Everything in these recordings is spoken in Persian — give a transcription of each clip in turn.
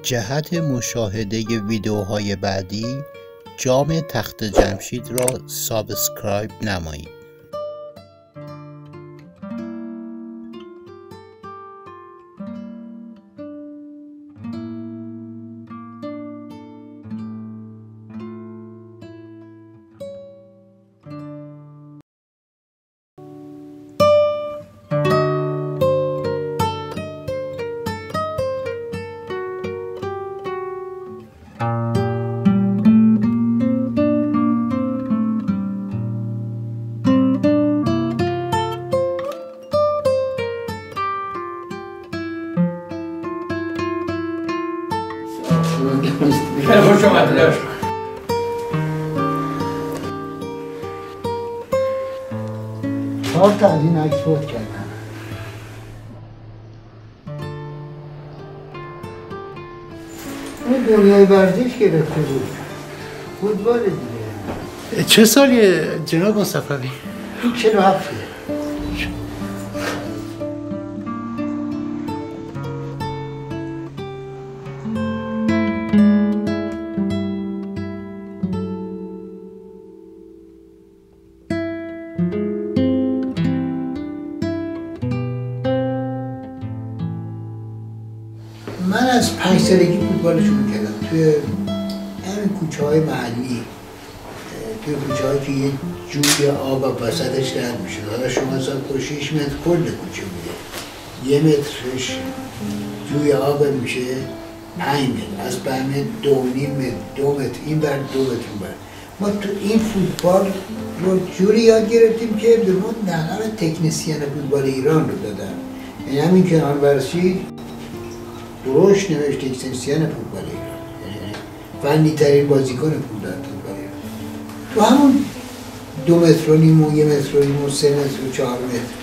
جهت مشاهده ویدیوهای بعدی جام تخت جمشید را سابسکرایب نمایید. خوش آمدید. چهار تا از این عکس فوت کردن. این دنیای ورزش گرفته بود، فوتبال دیگه. چه سالیه جناب مصطفی؟ 47. من از 5 سالگی فوتبال شروع کردم توی همین کوچه‌های محلی، توی کوچه‌هایی که یه جوی آب وسطش رد می‌شد. حالا شما حساب کنید 6 متر کل کوچه بوده، 1 مترش جوی آب میشه 5 متر، از 5 متر 2.5 متر، 2 متر این بر 2 متر اون بر. ما تو این فوتبال رو جوری یاد گرفتیم که به ما نقل تکنسین فوتبال ایران رو دادن. یعنی همین کنار بررسی دروش نوشت تکنسین فوتبال ایران، یعنی فنی ترین بازیکن فوتبال ایران. تو همون 2 متر و نیم و 1 متر و نیم و 3 متر و 4 متر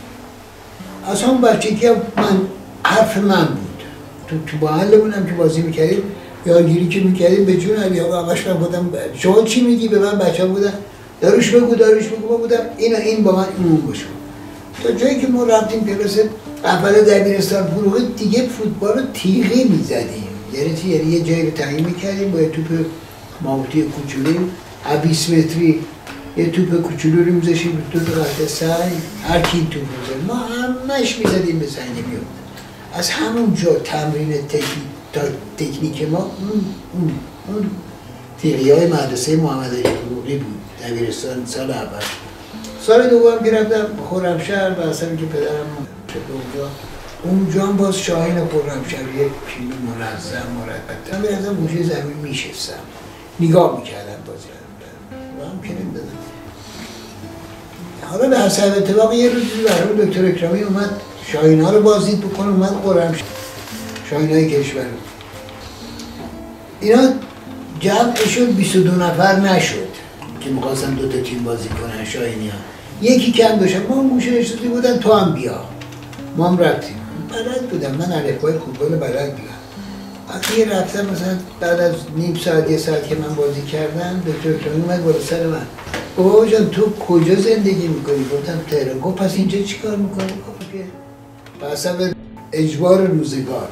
از همون بچگی من حرف من بود. تو محلمونم که بازی میکردیم یادگیری که میکردیم به جون علی آقا همش من بودم شما چی میگی به من؟ بچه بودم داروش بگو ما بودم این با من اون باشه. تا جایی که ما رفتیم کلاس اول دبیرستان فروغ دیگه فوتبال رو تیغی میزدیم، یعنی یه جایی رو تعیین میکردیم با یه توپ ماموتی کوچولو 20 متری، یه توپ کوچولو رو میذاشیم رو دو قطعه سنگ، هر کی توپ میزد ما همش میزدیم به سنگ نمیاد. از همون جا تمرین تکنیک ما اون تیغی های مدرسه محمد علی فروغی بود. دبیرستان سال اول. سال دوم که رفتم خرمشهر و اصلا که پدرم اونجا هم باز شاهین خرمشهر یک تیم منظم مرتب. من میرفتم گوشه زمین میشستم نگاه میکردم بازی رو هم که نمیدادم. حالا به حسب اتفاق یه روزی برای دکتر اکرامی اومد شاهین ها رو بازدید بکنه، اومد خرمشهر شاهین های کشور. اینا جمعشون 22 نفر نشد که میخواستن 2 تا تیم بازی کنن شاهینی ها. یکی کم داشتن، ما هم گوشه نشسته بودن تو هم بیا. ما هم رفتیم. بلد بودم، من الفبای فوتبال بلد بودم. وقتی رفتم مثلا بعد از نیم ساعت 1 ساعت که من بازی کردم دکتر اکرامی اومد بالا سر من. بابا جان تو کجا زندگی میکنی؟ گفتم تهران. گفت پس اینجا چیکار میکنی؟ گفت که به حسب اجبار روزگار.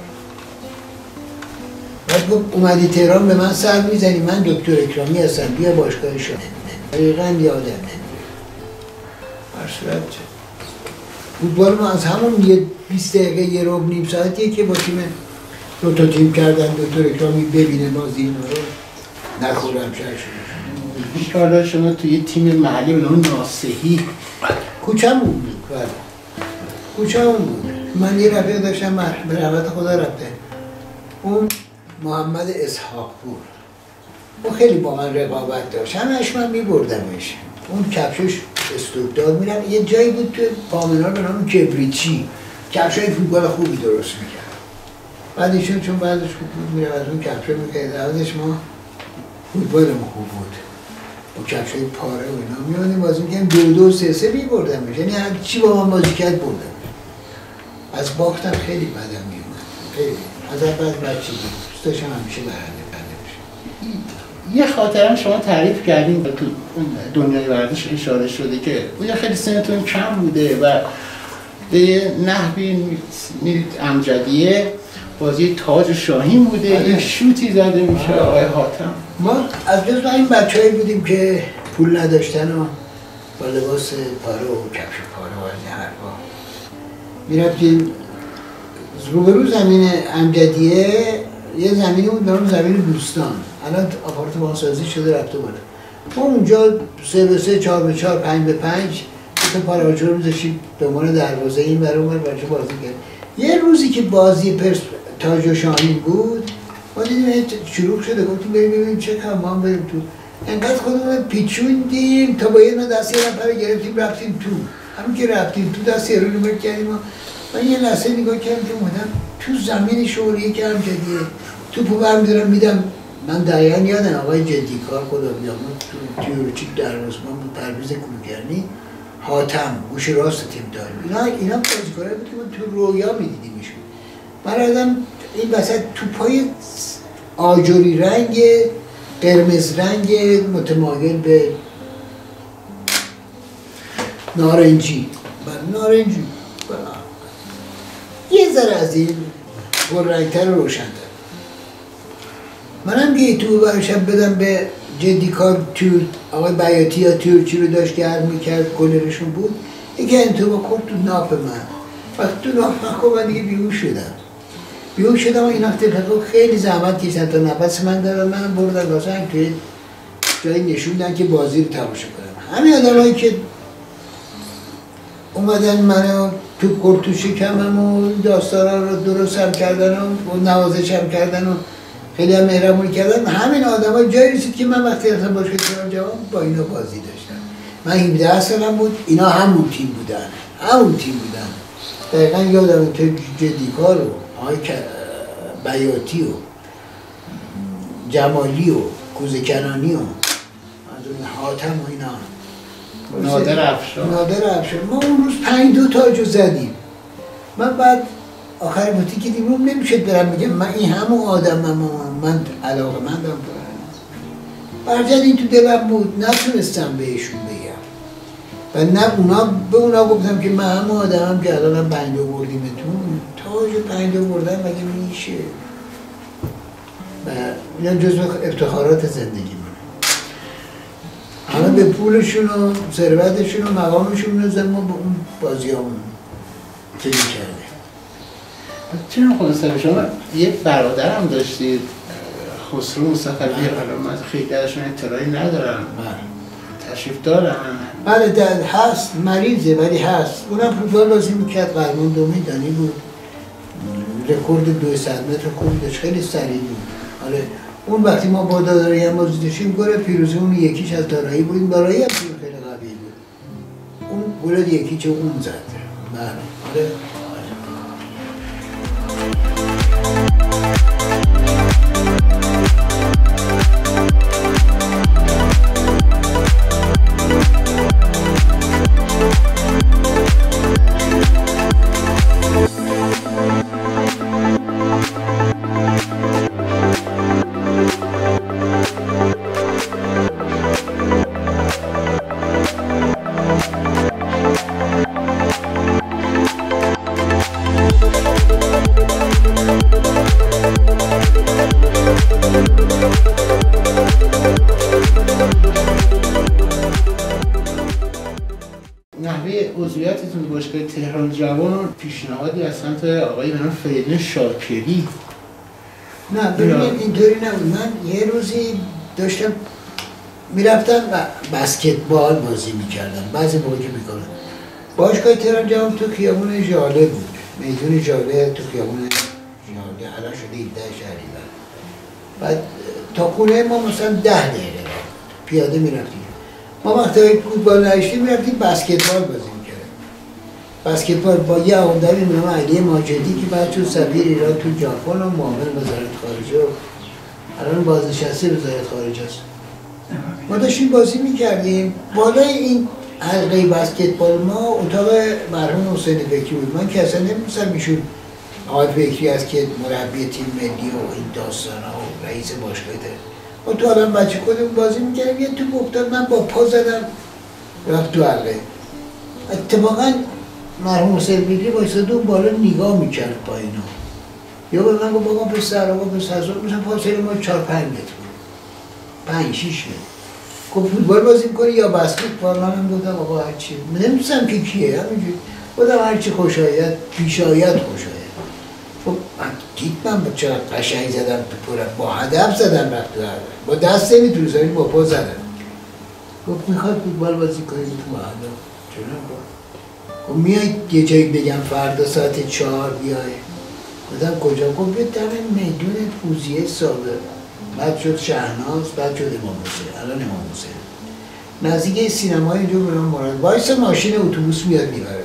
بعد گفت اومدی تهران به من سر میزنی، من دکتر اکرامی هستم بیا باشگاه شما. دقیقاً یادم نمیاد. هر صورت فوتبال ما از همون یه 20 دقیقه یه ربع نیم ساعتیه که با تیم 2 تا تیم کردن دکتر اکرامی ببینه بازی اینا رو نخورم شهر شد. حالا شما توی تیم محلی به نام ناصحی کوچه‌مون بود. بله کوچه‌مون بود. من یه رفیق داشتم به رحمت خدا رفته، اون محمد اسحاق پور، اون خیلی با من رقابت داشت، همش من میبردمش. اون کفشش استودار میرم یه جایی بود تو پامنار به نام کبریچی، کفشای فوتبال خوبی درست میکرد. بعد ایشون چون بعدش فوتبال میره از اون کفشه میکرد، ازش ما فوتبالمون خوب بود با کفشای پاره و اینا میادیم بازی میکردیم 2-2 3-3 میبردمش، یعنی هر چی با من بازی کرد بردمش. از باختم خیلی بدم میومد، خیلی از اول بچگی دوست داشتم همیشه برنده بشه. یه خاطرم شما تعریف کردین تو دنیای ورزش اشاره شده که اون خیلی سنتون کم بوده و به نحوی میرید امجدیه بازی تاج شاهین بوده، یک شوتی زده میشه آقای حاتم. ما از جز این بچه‌ای بودیم که پول نداشتن و با لباس پاره و کفش پاره و از این حرفا میرفتیم روبرو زمین امجدیه. یه زمینی بود به اون زمین بوستان، الان آپارتمان سازی شده رفته بالا. ما اونجا 3x3 4x4 5x5 تا پاراچور می‌ذاشتیم به عنوان دروازه این برای اون بچه بازی کرد. یه روزی که بازی تاج و شاهین بود ما دیدیم شروع شده، گفتیم بریم ببینیم چه کمان بریم تو. انقدر خودمون پیچوندیم تا با یه دست یه نفر گرفتیم رفتیم تو. همین که رفتیم تو دست یه رو نمک کردیم من یه لحظه نگاه کردم که اومدم تو زمین شوریه که امجدیه توپو برمی‌دارم میدم. من دقیقا یادم آقای جدیکار خدا بیامرز تو تیورچیک دروازه‌بان بود، پرویز کولگرنی، حاتم گوش راست تیم دار، اینا بازیکنایی بود که ما تو رویا می‌دیدیمشون. من آدم این وسط توپای آجوری رنگ قرمز رنگ متمایل به نارنجی نارنجی یه ذره از این پررنگ‌تر و روشن‌تر. منم که تو برشم بدم به جدیکار تور آقای بیاتی یا تورچی رو داشت که هر میکرد گلرشون بود، یکی این تو با خود تو ناف من وقتی تو ناف من من دیگه بیهوش شدم و این وقتی خیلی زحمت کشتن تا نفس من دارم. من بردن واسه توی جایی نشوندن که بازی رو تماشا کنم. همین آدمایی که اومدن منو تو شکمم و داستانا رو درستم کردن و نوازشم کردن و خیلی هم مهربونی کردن، همین آدم‌ها جایی رسید که من وقتی رفتم باشگاه تهران جوان با اینا بازی داشتم. من 17 سالم بود، اینا همون تیم بودن. دقیقا یادم تو جدیکار و آقای بیاتی و جمالی و کوزه‌کنانی و از اون حاتم و اینا، نادر افشار. ما اون روز 5-2 تاجو زدیم. من بعد آخر بوتی که دیمون نمیشد برم میگم من این همون آدمم من علاقه مندم برجد این تو دلم بود، نتونستم بهشون بگم و نه به اونا گفتم که من همون آدمم که الانم 5-2 بردیمتون. تاج 5-2 بردن مگه میشه؟ و اینا جزو افتخارات زندگی من. همه به پولشون و ثروتشون و مقامشون نزدن، ما به اون بازیامون فکر کردیم. چرا خلاصه شما یه برادرم داشتید خسرو مصطفی، حالا من خیلی ازشون اطلاعی ندارم. تشریف دارن؟ بله هست، مریضه ولی هست. اونم فوتبال بازی میکرد، قهرمان 2 میدانی بود، رکورد 200 متر خوندش، خیلی سریع بود. آره اون وقتی ما با دارایی هم بازی داشتیم گل پیروزی اون یکیش از دارایی بود، دارایی هم خیلی قوی بود. اون گل یکیش اون زد. بله آره. نحوه عضویتتون باشگاه تهران جوان پیشنهادی از سمت آقای بنام فریدون شاکری؟ نه ببینید اینطوری نبود. من یه روزی داشتم میرفتم بسکتبال بازی میکردم، بعضی موقع که میکنم. باشگاه تهران جوان تو خیابون ژاله بود، میدون ژاله تو خیابون ژاله، الان شده 17 شهریور. بعد تا خونه ما مثلا 10 دقیقه پیاده میرفتیم. ما وقتی فوتبال نداشتیم میرفتیم بسکتبال بازی میکردیم. بسکتبال با یه آقای به نام علی ماجدی که بعد تو سفیر ایران تو ژاپن و معاون وزارت خارجه و الان بازنشسته وزارت خارجه است. ما داشتیم بازی میکردیم. بالای این حلقه بسکتبال ما اتاق مرحوم حسین فکری بود. من که اصلا نمی‌دونستم ایشون آقای فکری است که مربی تیم ملی و این داستانا و رئیس باشگاه ما تو الان بچه خودمون بازی میکردیم، یه توپ افتاد من با پا زدم رفت تو حلقه. اتفاقا مرحوم حسین فکری وایساده اون بالا نگاه میکرد با اینا. یا به من گفت بابا پسر مثلا فاصله ما 4-5 متر بود، 5-6 متر. گفت فوتبال بازی می‌کنی یا بسکتبال؟ منم گفتم بابا هرچی، نمی‌دونستم که کیه، همینجوری گفتم هرچی خوش آید، پیش آید خوش آید. خب دید من چقدر قشنگ زدم تو پرم، با هدف زدم رفت تو هدف، با دست نمیتونستم با پا زدم. گفت میخواد فوتبال بازی کنیم تو محله؟ چرا؟ گفت میای یه جایی بگم فردا ساعت 4 بیای. گفتم کجا؟ گفت به در میدون فوزیه سابق، بعد شد شهناز، بعد شد امام حسین، الان امام حسین، نزدیک سینمای اینجا برام مراد وایسا ماشین اتوبوس میاد میبره.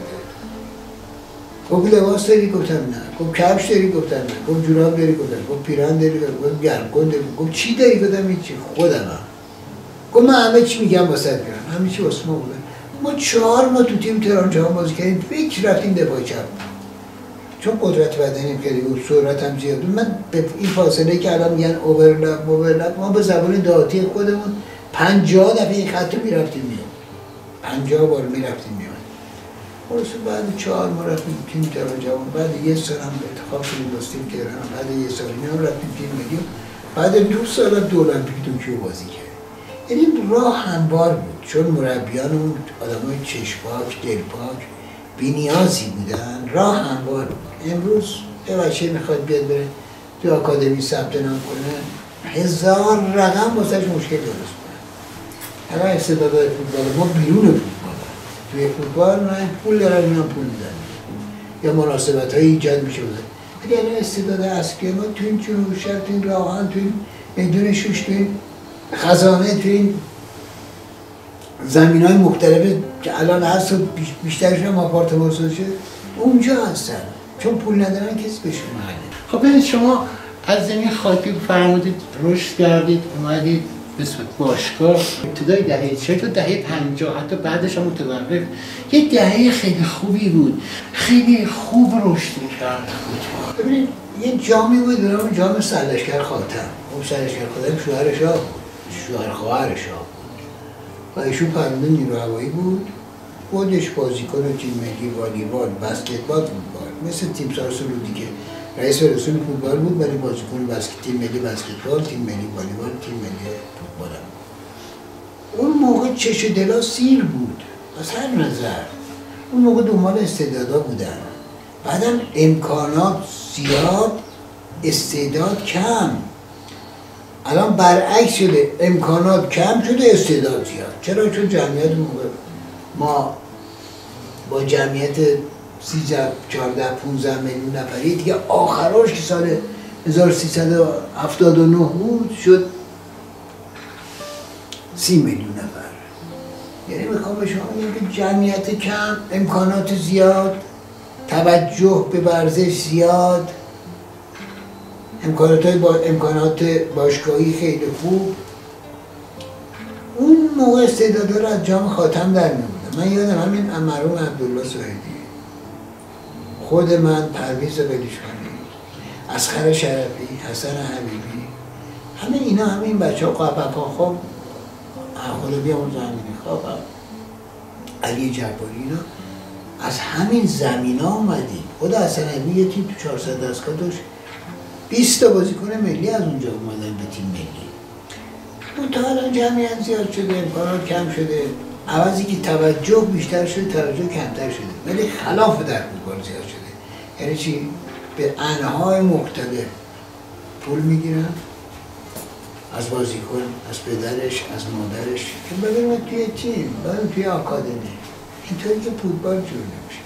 گفت لباس داری؟ گفتم نه. گفت کفش داری؟ گفتم نه. گفت جوراب داری؟ گفتم. گفت پیرهن داری؟ گفت گرمکن داری؟ گفت چی داری؟ گفتم هیچی، خودمم. گفت من همه چی میگم واسه میارم، همه چی واسه ما بوده. ما 4 ماه تو تیم تهران جهان بازی کردیم، فکر رفتیم دفاع چپ، چون قدرت بدنی خیلی بود، سرعت هم زیاد بود. من به این فاصله که الان میگن اوورلپ، ما به زبان دهاتی خودمون 50 دفعه خط میرفتیم میاد، 50 بار میرفتیم میاد. خلاصه بعد 4 ماه رفتیم تیم تهران جوان، بعد 1 سال هم انتخاب شدیم باز تیم تهران، بعد 1 سال هم رفتیم تیم ملی، بعد 2 سال تو المپیک توکیو بازی کردیم. یعنی راه هموار بود، چون مربیانمون آدمای چشم‌پاک، دلپاک، بی‌نیازی بودن، راه هموار بود. امروز یه بچه میخواد بیاد بره تو آکادمی ثبت نام کنه، 1000 رقم واسش مشکل درست کنه. الان استعدادهای فوتبال ما بیرون فوتبال، توی فوتبال من پول دارن، اینا پول میدن یا مناسبت‌های ایجاد میشه بوده. ولی الان استعداد اصلی ما تو این جنوب شرق، تو این راهان، تو این میدون شوش، تو این خزانه، تو این زمین‌های مختلف که الان هست و بیشترشون هم آپارتمان ساز شده، اونجا هستن، چون پول ندارن کسی بهشون محله. خب ببینید شما از زمین خاکی فرمودید، رشد کردید، اومدید به باشگاه، ابتدای دهه 40 تا دهه 50 حتی بعدش هم متوقف، یه دهه خیلی خوبی بود، خیلی خوب رشد می‌کرد. ببینید یه جامی بود به نام جام سرلشکر خاتم. اون سرلشکر خاتم شوهر شاه بود، شوهر خواهر شاه بود و ایشون پرونده نیرو هوایی بود. خودش بازیکن تیم ملی والیبال، بسکتبال، فوتبال، مثل تیمسار سرودی که رئیس رسول فوتبال بود، ولی بازیکن تیم ملی بسکتبال، تیم ملی والیبال، تیم ملی فوتبال هم. اون موقع چش دلا سیر بود از هر نظر. اون موقع دنبال استعدادا بودن، بعدم امکانات زیاد، استعداد کم. الان برعکس شده، امکانات کم شده، استعداد زیاد. چرا؟ چون جمعیت موقع ما با جمعیت 13 14 15 میلیون نفری دیگه آخراش که سال 1379 بود شد 30 میلیون نفر. یعنی میخوام به شما بگم که جمعیت کم، امکانات زیاد، توجه به ورزش زیاد، امکانات باشگاهی خیلی خوب. اون موقع استعدادا رو از جام خاتم در می‌آوردن. من یادم همین مرحوم عبدالله صاحبی، خود من، پرویز بلیشخانی، اصغر شرفی، حسن حبیبی، همه اینا، همه این بچه‌ها، قاپاپا، خب خدا بیامرز زمینی، خب علی جباری، اینا از همین زمینا اومدیم. خود حسن حبیبی یه تیم تو 400 دستگاه داشت، 20 تا بازیکن ملی از اونجا اومدن به تیم ملی. اون تا الان جمعیت زیاد شده، امکانات کم شده، عوضی که توجه بیشتر شده، توجه کمتر شده، ولی خلاف در فوتبال زیاد شده. یعنی چی؟ به انواع مختلف پول میگیرن از بازیکن، از پدرش، از مادرش، که ببینیم توی تیم، ببینیم توی آکادمی. اینطوری که فوتبال جور نمیشه.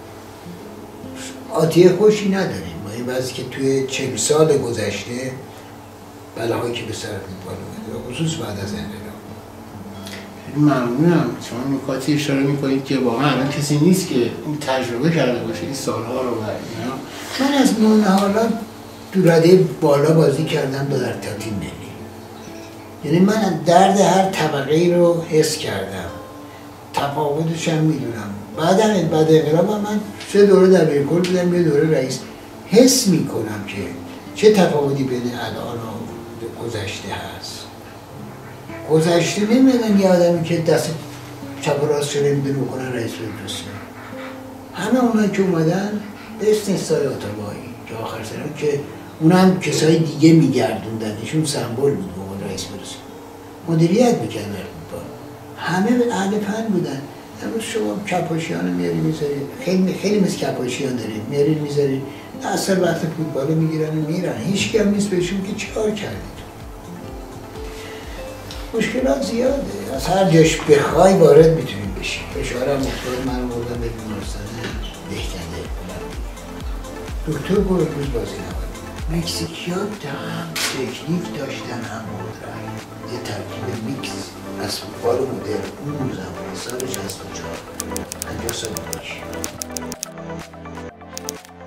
آتیه خوشی نداریم با این وضعی که توی 40 سال گذشته بلاهایی که به سر فوتبال اومده، خصوص بعد از انقلاب. ممنونم. شما نکاتی اشاره میکنید که واقعا الان کسی نیست که این تجربه کرده باشه این سالها رو. من از نونهالا تو رده بالا بازی کردم در تیم ملی. یعنی من درد هر طبقه ای رو حس کردم، تفاوتش هم میدونم. بعد انقلاب من 3 دوره دبیرکل بودم، 1 دوره رئیس. حس میکنم که چه تفاوتی بین الان و گذشته هست. گذشته نمیدونم یه آدمی که دست چپ و راست شده میدونه بکنن رئیس فدراسیون. همه اونایی که اومدن به استثنای آتابایی که آخر سرم که اون هم کسای دیگه میگردوندن، ایشون سمبل بود به عنوان رئیس برسون، مدیریت میکردن فوتبال، همه اهل فن بودن. امروز شما کپاشیان رو میاری میذارید، خیلی مثل کپاشیان دارید، میاری میذارید، اصلا وقت فوتبال میگیرن و میرن، هیچ کم نیست بهشون که چیکار کردید. مشکلات زیاده، از هر جاش بخوای وارد میتونید بشی. فشارم افتاد، من بردم به بیمارستان دهکنده، دکتر برو روز بازی نباید. مکزیکیا هم تکنیک داشتن هم قدرت، یه ترکیب میکس از فوتبال مدرن اون زمان سال 64 50 سال پیش.